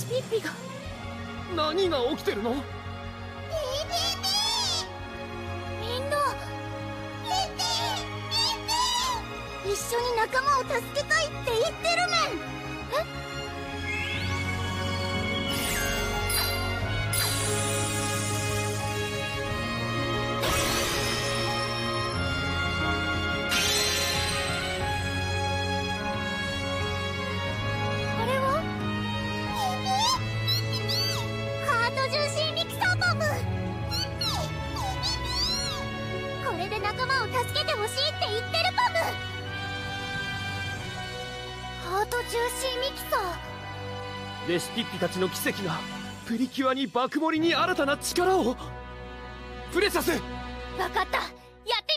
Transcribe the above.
ちピッピが。 何が起きてるの？ みんな一緒に仲間を助けたいって言ってるメン。あれはハート重心ミキサーボム。これで仲間を助けてほしいって言ってるボム。ハート重心ミキサー。 レシピッピたちの奇跡がプリキュアに爆盛りに新たな力を。プレシャス、 分かった、やって